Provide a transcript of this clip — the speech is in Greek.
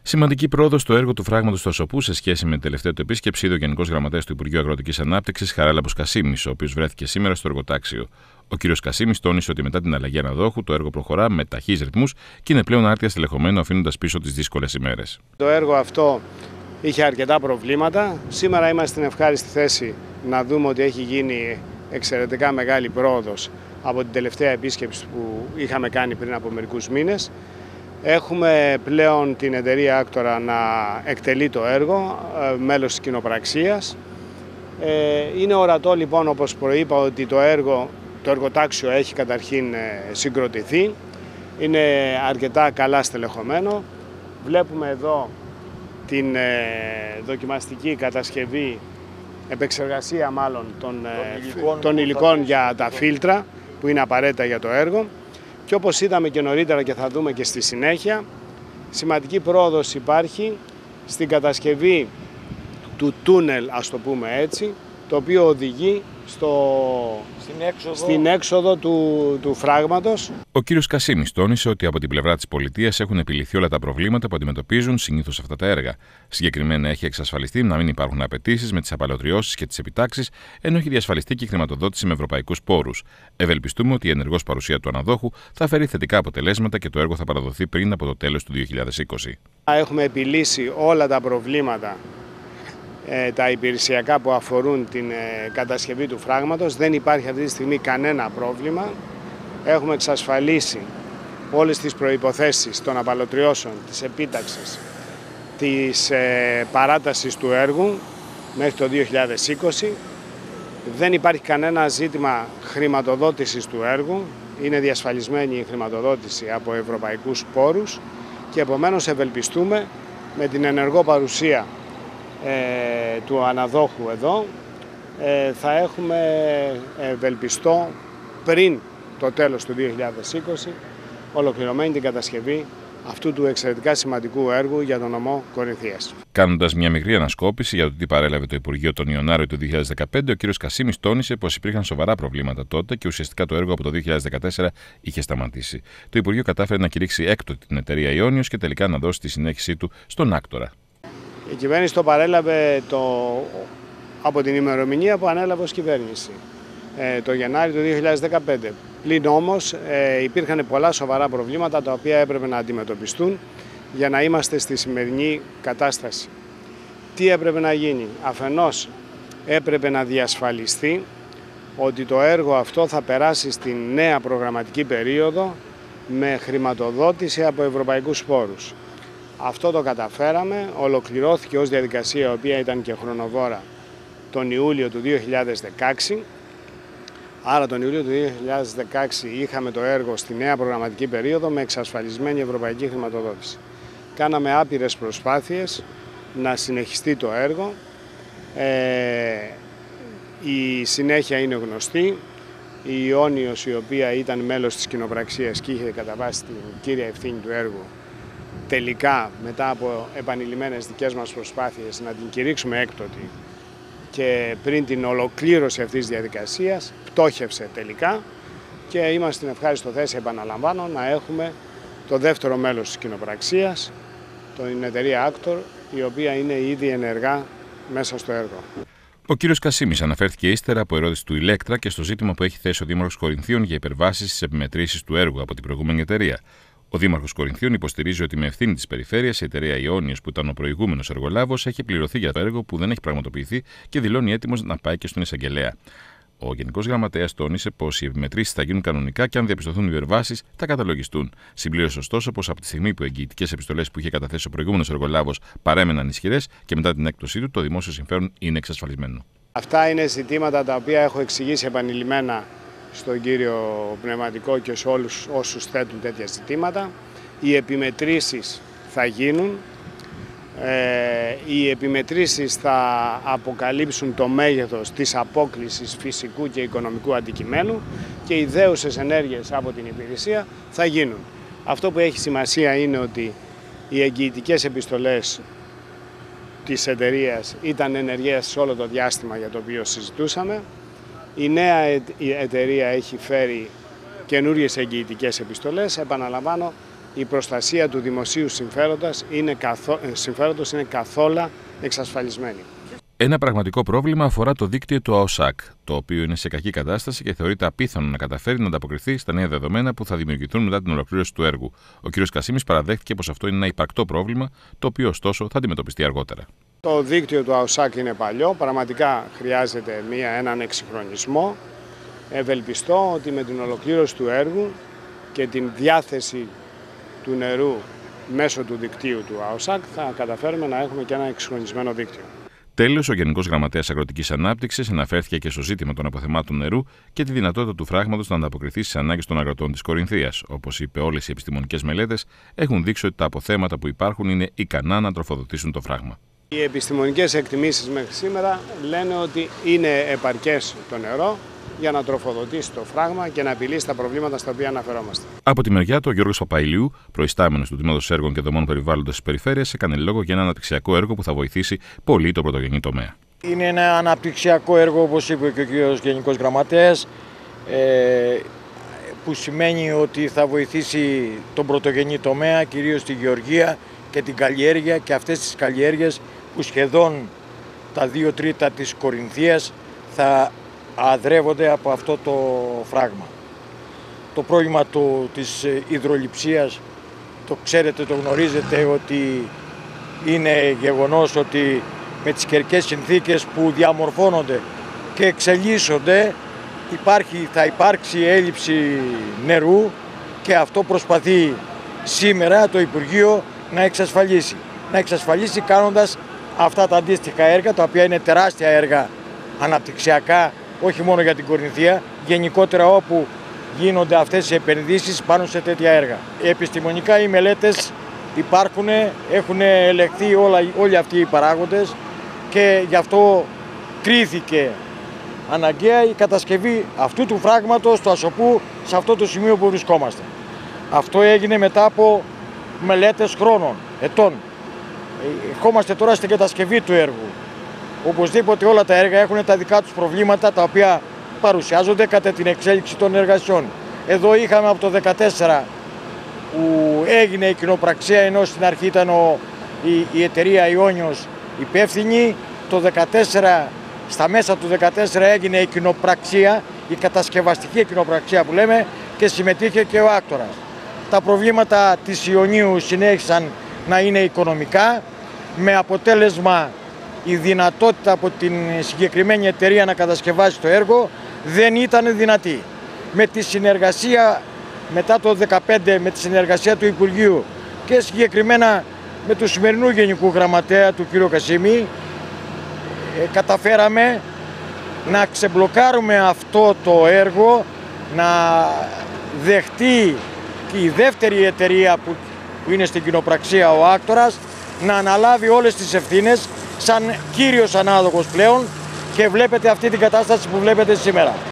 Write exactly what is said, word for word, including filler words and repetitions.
Σημαντική πρόοδο στο έργο του φράγματος του Ασοπού σε σχέση με την τελευταία του επίσκεψη είδε ο Γενικός Γραμματέας του Υπουργείου Αγροτικής Ανάπτυξης, Χαράλαμπος Κασίμης, ο οποίος βρέθηκε σήμερα στο εργοτάξιο. Ο κ. Κασίμης τόνισε ότι μετά την αλλαγή αναδόχου το έργο προχωρά με ταχύς ρυθμούς και είναι πλέον άρτια στελεχωμένο, αφήνοντας πίσω τις δύσκολες ημέρες. Το έργο αυτό είχε αρκετά προβλήματα. Σήμερα είμαστε στην ευχάριστη θέση να δούμε ότι έχει γίνει εξαιρετικά μεγάλη πρόοδος από την τελευταία επίσκεψη που είχαμε κάνει πριν από μερικούς μήνες. Έχουμε πλέον την εταιρεία Άκτορα να εκτελεί το έργο, μέλος της κοινοπραξίας. Είναι ορατό λοιπόν, όπως προείπα, ότι το έργο, το εργοτάξιο έχει καταρχήν συγκροτηθεί. Είναι αρκετά καλά στελεχωμένο. Βλέπουμε εδώ την δοκιμαστική κατασκευή, επεξεργασία μάλλον των, των υλικών, των υλικών για τα φίλτρα που είναι απαραίτητα για το έργο. Και όπως είδαμε και νωρίτερα και θα δούμε και στη συνέχεια, σημαντική πρόοδος υπάρχει στην κατασκευή του τούνελ, ας το πούμε έτσι, το οποίο οδηγεί στο... στην έξοδο, στην έξοδο του, του φράγματος. Ο κ. Κασίμης τόνισε ότι από την πλευρά της πολιτείας έχουν επιληθεί όλα τα προβλήματα που αντιμετωπίζουν συνήθως αυτά τα έργα. Συγκεκριμένα έχει εξασφαλιστεί να μην υπάρχουν απαιτήσεις με τις απαλωτριώσεις και τις επιτάξεις, ενώ έχει διασφαλιστεί και η χρηματοδότηση με ευρωπαϊκούς πόρους. Ευελπιστούμε ότι η ενεργός παρουσία του αναδόχου θα φέρει θετικά αποτελέσματα και το έργο θα παραδοθεί πριν από το τέλος του δύο χιλιάδες είκοσι. Έχουμε επιλύσει όλα τα προβλήματα, τα υπηρεσιακά που αφορούν την κατασκευή του φράγματος. Δεν υπάρχει αυτή τη στιγμή κανένα πρόβλημα. Έχουμε εξασφαλίσει όλες τις προϋποθέσεις των απαλωτριώσεων, της επίταξης, της παράτασης του έργου μέχρι το δύο χιλιάδες είκοσι. Δεν υπάρχει κανένα ζήτημα χρηματοδότησης του έργου. Είναι διασφαλισμένη η χρηματοδότηση από ευρωπαϊκούς πόρους και επομένως ευελπιστούμε με την ενεργό παρουσία Ε, του αναδόχου εδώ ε, θα έχουμε ευελπιστώ πριν το τέλος του δύο χιλιάδες είκοσι ολοκληρωμένη την κατασκευή αυτού του εξαιρετικά σημαντικού έργου για τον νομό Κορινθίας. Κάνοντας μια μικρή ανασκόπηση για το τι παρέλαβε το Υπουργείο τον Ιανουάριο του δύο χιλιάδες δεκαπέντε, ο κ. Κασίμης τόνισε πως υπήρχαν σοβαρά προβλήματα τότε και ουσιαστικά το έργο από το δύο χιλιάδες δεκατέσσερα είχε σταματήσει. Το Υπουργείο κατάφερε να κηρύξει έκτοτε την εταιρεία Ιόνιος και τελικά να δώσει τη συνέχισή του στον Άκτορα. Η κυβέρνηση το παρέλαβε το, από την ημερομηνία που ανέλαβε ως κυβέρνηση, ε, το Γενάρη του δύο χιλιάδες δεκαπέντε. Πλην όμως ε, υπήρχαν πολλά σοβαρά προβλήματα τα οποία έπρεπε να αντιμετωπιστούν για να είμαστε στη σημερινή κατάσταση. Τι έπρεπε να γίνει? Αφενός έπρεπε να διασφαλιστεί ότι το έργο αυτό θα περάσει στη νέα προγραμματική περίοδο με χρηματοδότηση από ευρωπαϊκούς πόρους. Αυτό το καταφέραμε, ολοκληρώθηκε ως διαδικασία η οποία ήταν και χρονοβόρα τον Ιούλιο του δύο χιλιάδες δεκαέξι. Άρα τον Ιούλιο του δύο χιλιάδες δεκαέξι είχαμε το έργο στη νέα προγραμματική περίοδο με εξασφαλισμένη ευρωπαϊκή χρηματοδότηση. Κάναμε άπειρες προσπάθειες να συνεχιστεί το έργο. Ε, η συνέχεια είναι γνωστή. Η Ιόνιος, η οποία ήταν μέλος της κοινοπραξίας και είχε καταβάσει την κύρια ευθύνη του έργου, τελικά μετά από επανειλημμένες δικές μας προσπάθειες να την κηρύξουμε έκτοτη και πριν την ολοκλήρωση αυτής της διαδικασίας πτώχευσε τελικά και είμαστε στην ευχάριστο θέση, επαναλαμβάνω, να έχουμε το δεύτερο μέλος της κοινοπραξίας, την εταιρεία Άκτορ, η οποία είναι ήδη ενεργά μέσα στο έργο. Ο κ. Κασίμης αναφέρθηκε ύστερα από ερώτηση του Ηλέκτρα και στο ζήτημα που έχει θέσει ο Δήμαρχος Κορινθίων για υπερβάσεις στις επιμετρήσεις του έργου από την προηγούμενη εταιρεία. Ο Δήμαρχος Κορινθίων υποστηρίζει ότι με ευθύνη της περιφέρειας η εταιρεία Ιόνιος, που ήταν ο προηγούμενος εργολάβος, έχει πληρωθεί για το έργο που δεν έχει πραγματοποιηθεί και δηλώνει έτοιμος να πάει και στον εισαγγελέα. Ο Γενικός Γραμματέας τόνισε πως οι επιμετρήσεις θα γίνουν κανονικά και αν διαπιστωθούν υπερβάσεις θα καταλογιστούν. Συμπλήρωσε ωστόσο πως από τη στιγμή που οι εγγυητικές επιστολές που είχε καταθέσει ο προηγούμενος εργολάβος παρέμεναν ισχυρές και μετά την έκπτωσή του, το δημόσιο συμφέρον είναι εξασφαλισμένο. Αυτά είναι ζητήματα τα οποία έχω εξηγήσει επανειλημμένα στον κύριο Πνευματικό και σε όλους όσους θέτουν τέτοια ζητήματα. Οι επιμετρήσεις θα γίνουν. Ε, οι επιμετρήσεις θα αποκαλύψουν το μέγεθος της απόκλησης φυσικού και οικονομικού αντικειμένου και οι δέουσες ενέργειες από την υπηρεσία θα γίνουν. Αυτό που έχει σημασία είναι ότι οι εγγυητικές επιστολές της εταιρείας ήταν ενεργές σε όλο το διάστημα για το οποίο συζητούσαμε. Η νέα εταιρεία έχει φέρει καινούριες εγγυητικές επιστολές. Επαναλαμβάνω, η προστασία του δημοσίου συμφέροντος είναι, καθό... συμφέροντος είναι καθόλου εξασφαλισμένη. Ένα πραγματικό πρόβλημα αφορά το δίκτυο του ΑΟΣΑΚ, το οποίο είναι σε κακή κατάσταση και θεωρείται απίθανο να καταφέρει να ανταποκριθεί στα νέα δεδομένα που θα δημιουργηθούν μετά την ολοκλήρωση του έργου. Ο κ. Κασίμης παραδέχτηκε πως αυτό είναι ένα υπαρκτό πρόβλημα, το οποίο ωστόσο θα αντιμετωπιστεί αργότερα. Το δίκτυο του ΑΟΣΑΚ είναι παλιό, πραγματικά χρειάζεται μια, έναν εξυγχρονισμό. Ευελπιστώ ότι με την ολοκλήρωση του έργου και την διάθεση του νερού μέσω του δικτύου του ΑΟΣΑΚ θα καταφέρουμε να έχουμε και ένα εξυγχρονισμένο δίκτυο. Τέλος, ο Γενικός Γραμματέας Αγροτικής Ανάπτυξης αναφέρθηκε και στο ζήτημα των αποθεμάτων νερού και τη δυνατότητα του φράγματος να ανταποκριθεί στις ανάγκες των αγροτών της Κορινθίας. Όπως είπε, όλες οι επιστημονικές μελέτες έχουν δείξει ότι τα αποθέματα που υπάρχουν είναι ικανά να τροφοδοτήσουν το φράγμα. Οι επιστημονικές εκτιμήσεις μέχρι σήμερα λένε ότι είναι επαρκές το νερό για να τροφοδοτήσει το φράγμα και να επιλύσει τα προβλήματα στα οποία αναφερόμαστε. Από τη μεριά του, ο Γιώργος Παπαϊλιού, προϊστάμενος του Τμήματος Έργων και Δομών Περιβάλλοντος της Περιφέρειας, έκανε λόγο για ένα αναπτυξιακό έργο που θα βοηθήσει πολύ το πρωτογενή τομέα. Είναι ένα αναπτυξιακό έργο, όπως είπε και ο κύριος Γενικός Γραμματέας, που σημαίνει ότι θα βοηθήσει τον πρωτογενή τομέα, κυρίως τη γεωργία και την καλλιέργεια και αυτές τις καλλιέργειες που σχεδόν τα δύο τρίτα της Κορινθίας θα αδρεύονται από αυτό το φράγμα. Το πρόβλημα του, της υδρολειψίας, το ξέρετε, το γνωρίζετε, ότι είναι γεγονός ότι με τις καιρικές συνθήκες που διαμορφώνονται και εξελίσσονται υπάρχει, θα υπάρξει έλλειψη νερού και αυτό προσπαθεί σήμερα το Υπουργείο να εξασφαλίσει. Να εξασφαλίσει κάνοντας αυτά τα αντίστοιχα έργα, τα οποία είναι τεράστια έργα αναπτυξιακά, όχι μόνο για την Κορινθία, γενικότερα όπου γίνονται αυτές οι επενδύσεις πάνω σε τέτοια έργα. Επιστημονικά οι μελέτες υπάρχουν, έχουν ελεγχθεί όλα, όλοι αυτοί οι παράγοντες και γι' αυτό κρίθηκε αναγκαία η κατασκευή αυτού του φράγματος του Ασοπού σε αυτό το σημείο που βρισκόμαστε. Αυτό έγινε μετά από μελέτες χρόνων, ετών. Ερχόμαστε τώρα στην κατασκευή του έργου. Οπωσδήποτε όλα τα έργα έχουν τα δικά τους προβλήματα, τα οποία παρουσιάζονται κατά την εξέλιξη των εργασιών. Εδώ είχαμε από το δύο χιλιάδες δεκατέσσερα που έγινε η κοινοπραξία, ενώ στην αρχή ήταν ο, η, η εταιρεία Ιόνιος υπεύθυνη. Το δεκατέσσερα, στα μέσα του δύο χιλιάδες δεκατέσσερα έγινε η κοινοπραξία, η κατασκευαστική κοινοπραξία που λέμε, και συμμετείχε και ο άκτορας. Τα προβλήματα της Ιωνίου συνέχισαν να είναι οικονομικά, με αποτέλεσμα η δυνατότητα από την συγκεκριμένη εταιρεία να κατασκευάσει το έργο δεν ήταν δυνατή. Με τη συνεργασία μετά το δύο χιλιάδες δεκαπέντε, με τη συνεργασία του Υπουργείου και συγκεκριμένα με του σημερινού Γενικού Γραμματέα του κ. Κασίμη, ε, καταφέραμε να ξεμπλοκάρουμε αυτό το έργο, να δεχτεί και η δεύτερη εταιρεία που, που είναι στην κοινοπραξία, ο άκτορας, να αναλάβει όλες τις ευθύνες σαν κύριος ανάδοχος πλέον, και βλέπετε αυτή την κατάσταση που βλέπετε σήμερα.